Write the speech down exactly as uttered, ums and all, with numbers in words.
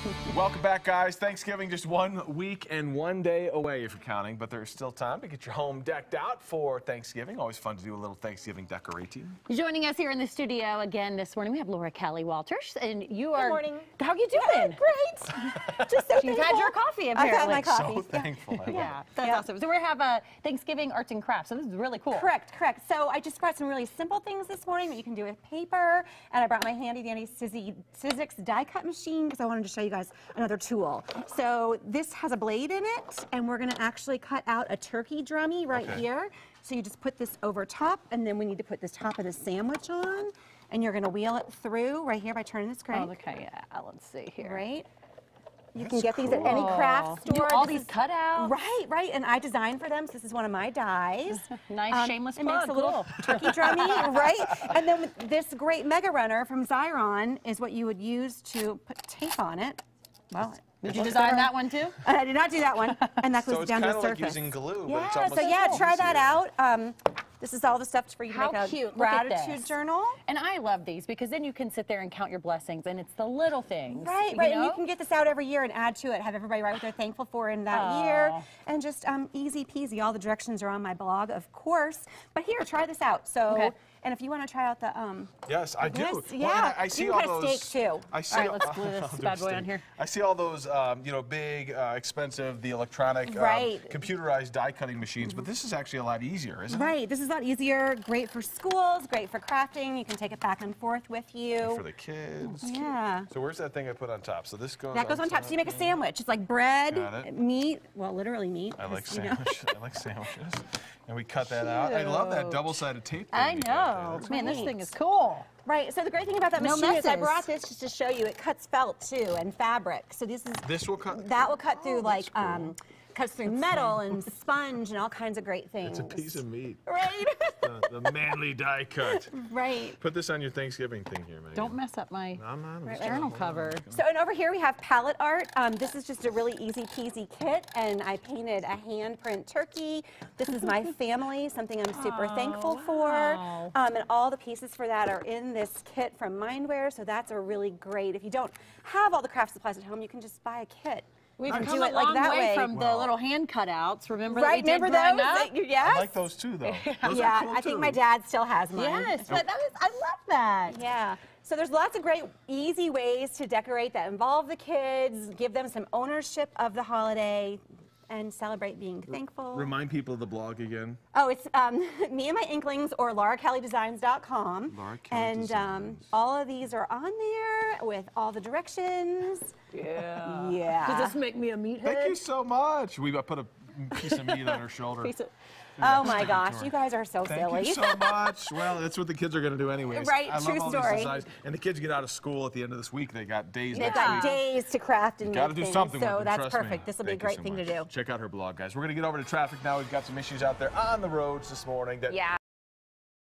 Welcome back, guys. Thanksgiving just one week and one day away if you're counting, but there's still time to get your home decked out for Thanksgiving. Always fun to do a little Thanksgiving decorating. Joining us here in the studio again this morning, we have Laura Kelly Walters, and you are. Good morning. How are you doing? Good, great. Just so You've thankful. had your coffee, apparently. I've had my coffee. So thankful. I love Yeah, it. that's Yeah. awesome. So we have a Thanksgiving arts and crafts, so this is really cool. Correct, correct. So I just brought some really simple things this morning that you can do with paper, and I brought my handy dandy Sizzy, Sizzix die cut machine because I wanted to show you guys another tool. So this has a blade in it, and we're gonna actually cut out a turkey drummy right Okay. here. So you just put this over top, and then we need to put the top of the sandwich on, and you're gonna wheel it through right here by turning this crank. Oh, okay, yeah, let's see here. Right? You That's can get these at any cool. craft You do store. all This these is- cutouts? Right, right, and I designed for them, so this is one of my dies. Nice Um, shameless It plug. makes a little Cool. turkey drummy, right? And then with this great Mega Runner from Xyron is what you would use to put tape on it. Well, Did you design that one too? I did not do that one, and that goes So it's down kind to of the like surface. using glue, but Yeah, it's almost so yeah, try that easier. out. Um, this is all the stuff for you to How make a cute. Look at gratitude this. journal. And I love these because then you can sit there and count your blessings, and it's the little things. Right, you right, know? and you can get this out every year and add to it, have everybody write what they're thankful for in that year, Aw. and just um, easy peasy. All the directions are on my blog, of course. But here, try this out. So, Okay. and if you want to try out the um, Yes, I do. Yes, Well, and yeah. I, I see You all can put a those. steak, too. I see All right, let's glue I'll this do a bad boy steak. on here. I see all those, um, you know, big, uh, expensive, the electronic, um, Right. computerized die cutting machines, but this is actually a lot easier, isn't it? right. This is a lot easier. Great for schools. Great for crafting. You can take it back and forth with you. For the kids. Yeah. So where's that thing I put on top? So this goes. That goes on top. So you make a sandwich. It's like Got bread, it. meat. Well, literally meat. I like 'cause, you know. sandwiches. I like sandwiches. And we cut that out. I love that Cute. double-sided tape. thing I you got there. know. That's Man, this great. thing is cool. Right. So the great thing about that No machine is I messes. brought this just to show you. It cuts felt too and fabric. So this is This will cut. that will cut through Oh, like that's cool. um, cuts through metal and sponge and all kinds of great things. It's a piece of meat. Right. the, the manly die cut. right. Put this on your Thanksgiving thing here, Megan. Don't mess up my I'm not. I'm Right, just- right. journal hold on. cover. So and over here we have palette art. Um, this is just a really easy peasy kit, and I painted a handprint turkey. This is my family, something I'm super Oh, thankful wow. for. Um, and all the pieces for that are in this kit from Mindware, so that's a really great. If you don't have all the craft supplies at home, you can just buy a kit. We've and come do a it like long that way, way. from the Wow. little hand cutouts. Remember that we Right? did Remember growing those? up? That you- yes. I like those too, though. Those yeah, are cool I think too. my dad still has mine. Yes, but that was, I love that. Yeah. So there's lots of great, easy ways to decorate that involve the kids, give them some ownership of the holiday, and celebrate being thankful. Remind people of the blog again. Oh, it's um, me and my Inklings or laura kelly designs dot com. Laura Kelly and um, Designs. all of these are on there with all the directions. Yeah. Yeah. Does this make me a meathead? Thank you so much. We put a piece of meat on her shoulder. Piece of- Oh my Stick it to gosh, her. you guys are so Thank silly. you so much. Well, that's what the kids are going to do anyways. Right, I love true all these story. designs. And the kids get out of school at the end of this week. They got days They've next got week. days to craft and Got to make do things, something so with them, that's trust me. perfect. This will be a Thank you great so thing much. to do. Check out her blog, guys. We're going to get over to traffic now. We've got some issues out there on the roads this morning that Yeah.